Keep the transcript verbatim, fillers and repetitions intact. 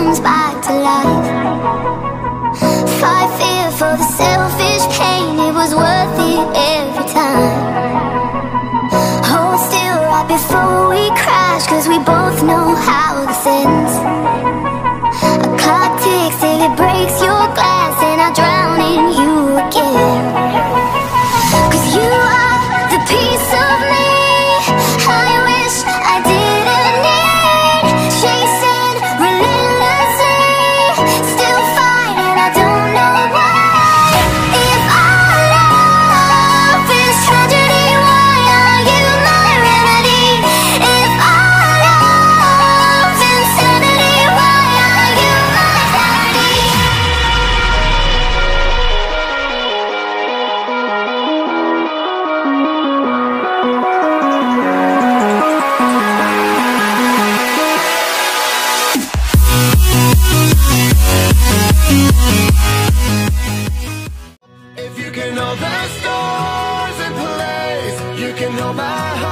comes back to life. Fight fear for the selfish pain, it was worth it every time. Hold still right before we crash, cause we both know how this ends. A clock ticks till it breaks your glass, and I drown in you again. Cause you are the piece of me I wish I didn't need. Chasing relentlessly, still fight and I don't know why. If our love is tragedy, why are you my remedy? If our love is insanity, why are you my sanity? If you can hold the stars in place, you can hold my heart.